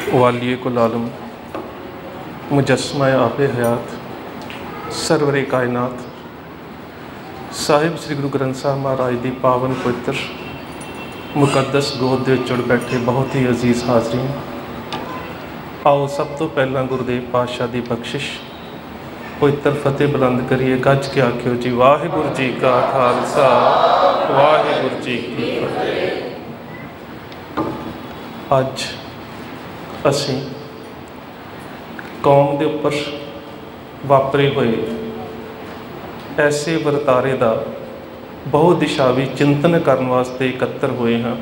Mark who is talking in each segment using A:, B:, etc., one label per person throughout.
A: वालिए कुल आलम मुजस्मा आपे हयात सरवरे कायनात साहिब श्री गुरु ग्रंथ साहब महाराज की पावन पवित्र मुकद्दस गोद दे जुड़ बैठे बहुत ही अजीज हाजरीन, आओ सब तो पहला गुरुदेव पातशाह की बख्शिश पवित्र फतेह बुलंद करिए। गज के आखियो जी वाहिगुरू जी का खालसा वाहिगुरू जी की फतेह। अज असी कौम के उपर वापरे हुए ऐसे वरतारे का बहुदिशावी चिंतन करने वास्ते एकत्र हुए हैं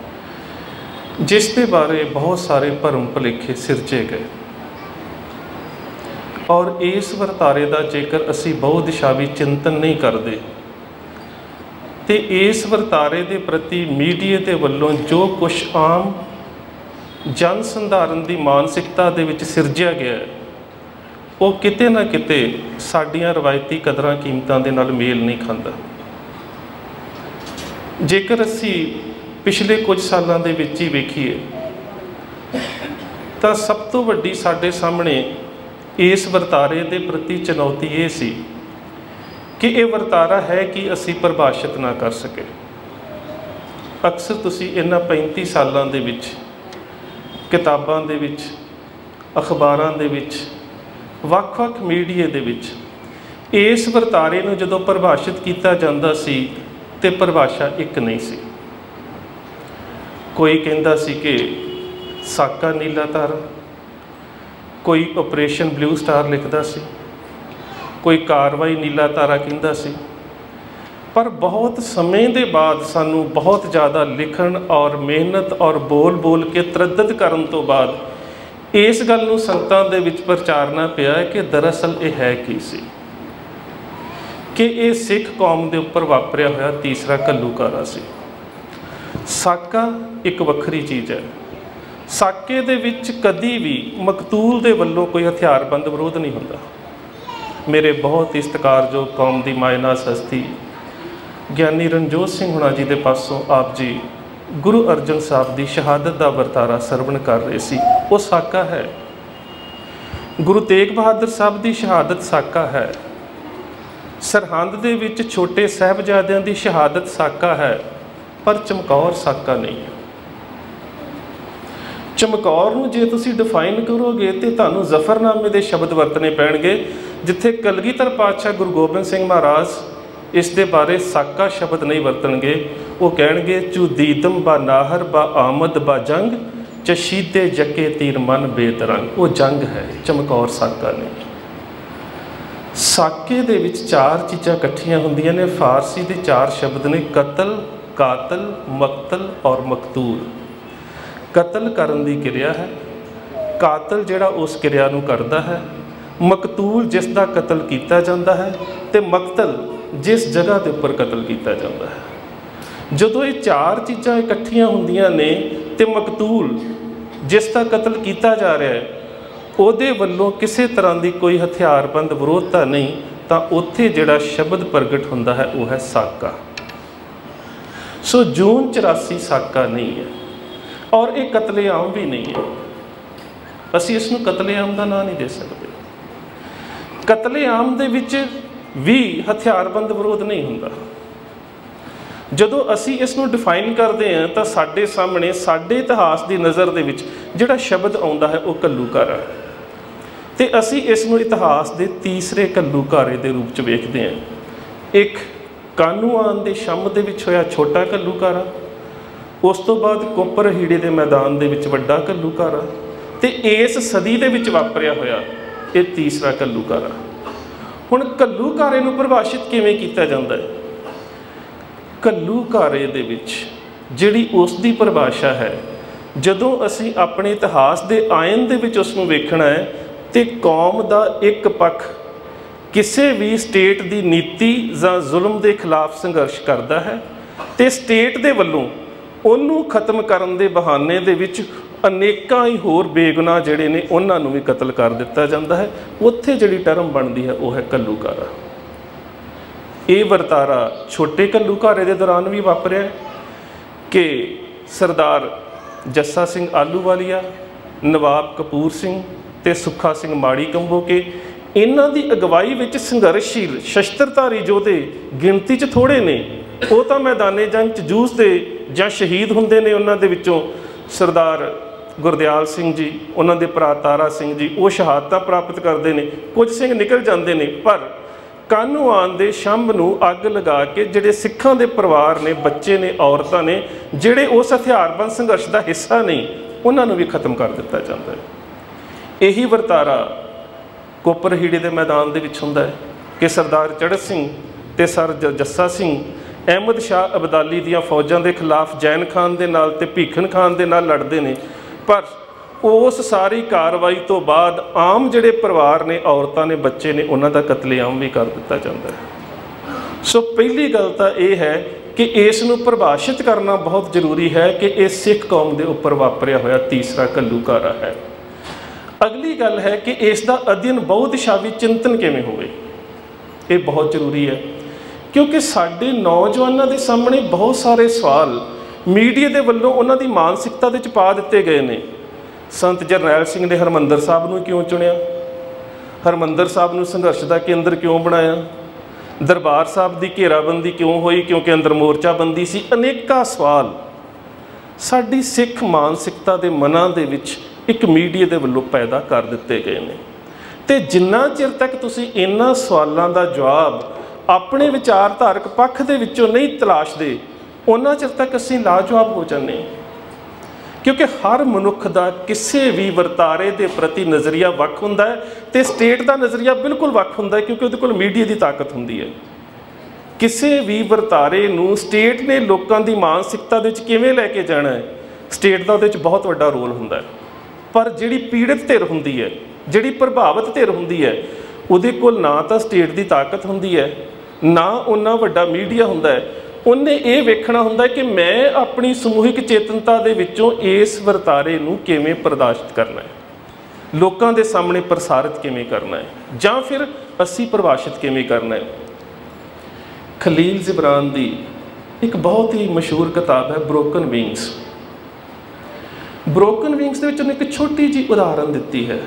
A: जिसके बारे बहुत सारे भरम भुलेखे सिरजे गए। और इस वरतारे का जेकर असी बहुदिशावी चिंतन नहीं करते तो इस वरतारे के प्रति मीडिया के वलों जो कुछ आम जन संधारण की मानसिकता दे विच सिरजिया गया है वो किते ना किते साडियां रवायती कदरां कीमतां दे नाल मेल नहीं खाता। जेकर असी पिछले कुछ सालों के विच ही वेखीए तो सब तो वड्डी साडे सामने इस वरतारे के प्रति चुनौती ये सी कि ये वरतारा है कि असी परिभाषित ना कर सके। अक्सर तुसी इन्हां 35 सालों के विच किताबां दे विच अखबारां दे विच वख-वख मीडिया दे विच इस वरतारे नूं जदों परिभाषित किया जांदा सी ते परिभाषा एक नहीं सी। कोई कहंदा सी कि साका नीला तारा, कोई ऑपरेशन ब्लू स्टार लिखदा सी, कोई कार्रवाई नीला तारा कहंदा सी। पर बहुत समय के बाद सानू बहुत ज़्यादा लिखण और मेहनत और बोल बोल के तरद्दद करन तो बाद इस गल नूं संगतां दे विच प्रचारना पिया कि दरअसल ये है की सी कि ये सिख कौम के उपर वापरिया होया तीसरा घल्लूकारा सी। साका एक वखरी चीज़ है। साके दे विच कदी भी मकतूल दे वल्लों कोई हथियारबंद विरोध नहीं होंदा। मेरे बहुत ही सत्कारयोग कौम की मायनास हस्ती ज्ञानी रणजोत सिंह हुणा जी के पासों आप जी गुरु अर्जन साहब की शहादत का वरतारा सरवण कर रहे सी। वो साका है। गुरु तेग बहादुर साहब की शहादत साका है। सरहंद दे विच छोटे साहबजादियां की शहादत साका है। पर चमकौर साका नहीं है। चमकौर नूं जे तुसीं डिफाइन करोगे तो तुहानूं जफरनामे के शब्द वरतने पैणगे जिथे कलगीधर पातशाह गुरु गोबिंद सिंह महाराज इस दे बारे साका शब्द नहीं वरतणगे। वो कहणगे चुदीदम बा नाहर बा आमद बा जंग चशीदे जके तीर मन बेतरंग। वो जंग है, चमकौर साका नहीं। साके दे विच चार चीज़ां इकट्ठियां हुंदियां ने। फारसी के चार शब्द ने कतल, कातल, मकतल और मकतूल। कतल करन दी किरिया है, कातल जिहड़ा उस किरिया नूं करदा है, मकतूल जिसका कतल किया जाता है, तो मकतल जिस जगह के उपर कतल किया जाता है। जदों ये चार चीज़ां इकट्ठियां हुंदियां ने तो मकतूल जिसका कतल किया जा रहा है उहदे वल्लों किसी तरह की कोई हथियारबंद विरोधता नहीं, तो उत्थे जिहड़ा शब्द प्रगट हुंदा है वह है साका। सो जून 84 साका नहीं है और ये कतलेआम भी नहीं है। असी इसनूं कतलेआम का नाम नहीं दे सकते। कतलेआम दे विच भी हथियारबंद विरोध नहीं हुंदा। जदों असी इसनूं डिफाइन करते हैं तो साडे सामने साडे इतिहास की नज़र दे विच जिहड़ा शब्द आउंदा है वह घल्लूकारा है। तो असी इसनूं इतिहास के तीसरे घल्लूकारे के रूप च वेखदे हैं। एक कानूआन के शम दे विच होया छोटा घल्लूकारा, उस तो बाद कोपर हीड़े के मैदान दे विच वड्डा घल्लूकारा, तो इस सदी दे विच वापरिया होया ये तीसरा घल्लूकारा। हुण घल्लूकारे नूं परिभाषित किवें कीता जांदा है? घल्लूकारे दे विच जिहड़ी उसदी परिभाषा है, जदों असीं अपने इतिहास के आयन दे विच उसनूं वेखना है तो कौम का एक पक्ष किसी भी स्टेट की नीति जां जुल्म के खिलाफ संघर्ष करता है तो स्टेट के वल्लों उन्होंने खत्म करने के बहाने दे विच अनेकां ही होर बेगुनाह जिहड़े ने उन्हां नूं भी कतल कर दिता जाता है। उत्थे जिहड़ी टर्म बनती है वह है घल्लूकारा। ये वरतारा छोटे घल्लूकारे के दौरान भी वापरिया कि सरदार जस्सा सिंह आलूवालिया नवाब कपूर सिंह ते सुखा सिंह माड़ी कंबोके, इन्हां दी अगवाई विच संघर्षशील शस्त्रधारी योधे गिणती च थोड़े ने, वो तो मैदाने जंग च जूझते जां शहीद हुंदे ने। उन्हां दे विचों सरदार गुरदयाल सिंह जी, उन्हां दे भरा तारा सिंह जी, वो शहादतां प्राप्त करते हैं, कुछ सिंह निकल जाते हैं। पर कानूआन दे शंभ नूं अग लगा के जिहड़े सिखां दे परिवार ने, बच्चे ने, औरतां ने, जिहड़े उस हथियारबंद संघर्ष का हिस्सा नहीं, उन्होंने भी खत्म कर दिता जाता है। यही वरतारा कोपरहीड़े के मैदान के हुंदा है कि सरदार चढ़त सिंह ते सर जस्सा सिंह अहमद शाह अबदाली दियां फौजां के खिलाफ जैन खान दे नाल ते भीखन खान दे नाल लड़ते हैं। पर उस सारी कार्रवाई तो बाद आम जिहड़े परिवार ने, औरतां ने, बच्चे ने, उन्हां दा कतलेआम भी कर दिता जाता है। सो पहली गल तो यह है कि इस नूं परिभाषित करना बहुत जरूरी है कि ये सिख कौम के उपर वापरिया होया तीसरा घल्लूकारा है। अगली गल है कि इसका अध्ययन बहुदिशावी चिंतन किवें होवे, ये बहुत जरूरी है, क्योंकि साडे नौजवानों के सामने बहुत सारे सवाल मीडिया के वल्लों उन्हां दी मानसिकता दे विच पा दिते गए ने। संत जरनैल सिंह ने हरमंदर साहब नूं क्यों चुनिया, हरमंदर साहब नूं संघर्ष का केंद्र क्यों बनाया, दरबार साहब की घेराबंदी क्यों हुई क्योंकि अंदर मोर्चाबंदी सी। अनेका सवाल साडी सिख मानसिकता के मनां दे विच एक मीडिया के वल्लों पैदा कर दिते गए हैं। तो जिन्ना चिर तक तुसीं इन्हां सवालों का जवाब अपने विचारधारक पक्ष दे विचों नहीं तलाशदे, उन्ना चिर तक असीं लाजवाब हो जाने। क्योंकि हर मनुख का किसी भी वरतारे के प्रति नज़रिया वख हुंदा है, तो स्टेट का नज़रिया बिल्कुल वख हुंदा है, क्योंकि उहदे कोल मीडिया की ताकत हुंदी है। किसी भी वरतारे नूं स्टेट ने लोगों की मानसिकता दे विच किवें लैके जाना है, स्टेट का उहदे विच बहुत वड्डा रोल हुंदा है। पर जिहड़ी पीड़ित धिर हुंदी है, जिहड़ी प्रभावित धिर हुंदी है, उहदे कोल ना तो स्टेट की ताकत हुंदी है, ना उन्ना वड्डा मीडिया हुंदा है। उन्हें ये वेखना हुंदा है कि मैं अपनी समूहिक चेतनता दे विचों इस वरतारे नूं किवें प्रदर्शित करना है, लोगों के सामने प्रसारित किवें करना है, जां फिर असी परिभाषित किवें करना है। खलील जिब्रान की एक बहुत ही मशहूर किताब है ब्रोकन विंग्स। ब्रोकन विंग्स दे विच उन्हें एक छोटी जी उदाहरण दिती है,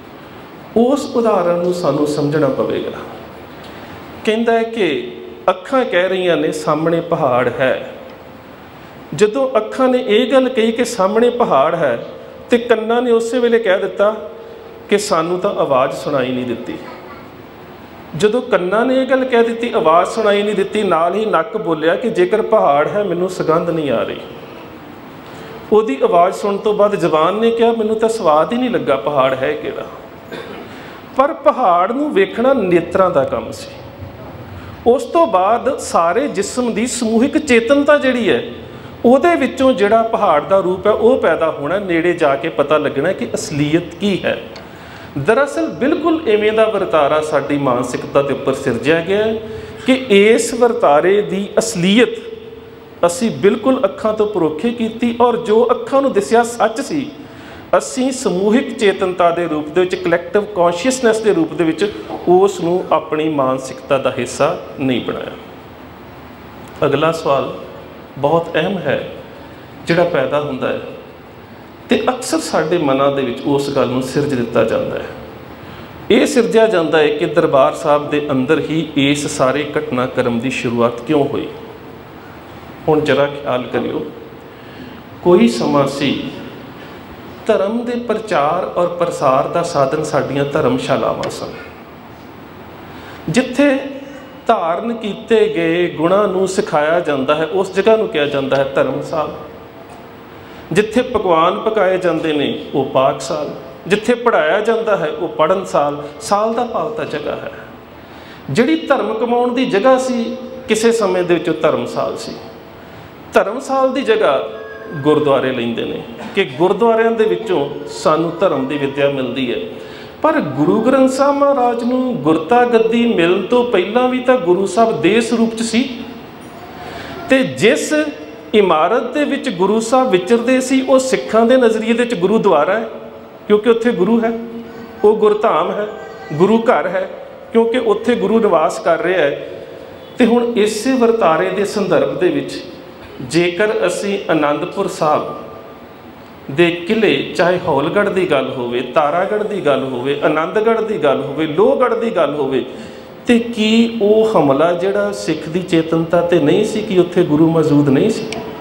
A: उस उदाहरण नूं सानूं समझना पवेगा। कहता है कि अखां कह रही ने सामने पहाड़ है। जदों अखां ने यह गल कही कि सामने पहाड़ है, तो कन्ना ने उस वेले कह दिता कि सानू तो आवाज़ सुनाई नहीं दिती। जदों कन्ना ने यह गल कह दी, आवाज़ सुनाई नहीं दिती, नाल ही नक बोलिया कि जेकर पहाड़ है मैनू सुगंध नहीं आ रही। उहदी आवाज़ सुन तो बाद जबान ने कहा मैनू तो स्वाद ही नहीं लगा पहाड़ है किहड़ा। पर पहाड़ नूं वेखना नेत्रां दा काम सी। उस तो बाद सारे जिस्म की समूहिक चेतनता जिहड़ी है, उहदे विचों जिहड़ा पहाड़ का रूप है वह पैदा होना, नेड़े जाके पता लगना कि असलीयत की है। दरअसल बिल्कुल इवें दा वरतारा साडी मानसिकता के उपर सिरजिया गया है कि इस वरतारे की असलीयत असी बिल्कुल अखां तो परोखे कीती, और जो अखां नूं दिसिया सच सी, असी समूहिक चेतनता के रूप दे विच, कलैक्टिव कॉन्शियसनैस के रूप दे विच उस नूं अपनी मानसिकता का हिस्सा नहीं बनाया। अगला सवाल बहुत अहम है जिहड़ा पैदा हुंदा है, तो अक्सर साडे मनां दे विच उस गल नूं सिरज दिता जाता है। ये सिरजिया जाता है कि दरबार साहब के अंदर ही इस सारे घटनाक्रम की शुरुआत क्यों हुई। हुण जरा ख्याल करियो, कोई समा सी धर्म के प्रचार और प्रसार का साधन साडियां धर्मशालावां सन, जिथे धारण किए गए गुणां नूं सिखाया जाता है, उस जगह नूं कहा जाता है धर्मसाल। जिथे पकवान पकाए जाते हैं वो पाकसाल, जिथे पढ़ाया जाता है वो पढ़नसाल। साल का भाव तां जगह है। जिहड़ी धर्म कमाउण की जगह सी किसी समय दे विच धर्मसाल सी। धर्मसाल की जगह गुरुद्वारे लैंदे ने कि गुरुद्वारियां दे विचों सानू धर्म की विद्या मिलती है। पर गुरु ग्रंथ साहब महाराज नूं गुरता गद्दी मिलण तो पहलां भी तां गुरु साहब देश रूप च सी, ते जिस इमारत दे विच गुरु साहब विचरदे सी वो सिखां दे नज़रिए दे विच गुरुद्वारा है, क्योंकि उत्थे गुरु है, वो गुरधाम है, गुरु घर है, क्योंकि उत्थे गुरु निवास कर रहा है। तो हुण इस वरतारे के संदर्भ दे विच जेकर असी आनंदपुर साहब ਦੇ ਕਿਲੇ, ਚਾਹੇ ਹੌਲਗੜ੍ਹ ਦੀ ਗੱਲ ਹੋਵੇ, ਤਾਰਾਗੜ੍ਹ ਦੀ ਗੱਲ ਹੋਵੇ, ਆਨੰਦਗੜ੍ਹ ਦੀ ਗੱਲ ਹੋਵੇ, ਲੋਹਗੜ੍ਹ ਦੀ ਗੱਲ ਹੋਵੇ, ਤੇ ਕੀ ਉਹ ਹਮਲਾ ਜਿਹੜਾ ਸਿੱਖ ਦੀ ਚੇਤਨਤਾ ਤੇ ਨਹੀਂ ਸੀ ਕਿ ਉੱਥੇ ਗੁਰੂ ਮੌਜੂਦ ਨਹੀਂ ਸੀ?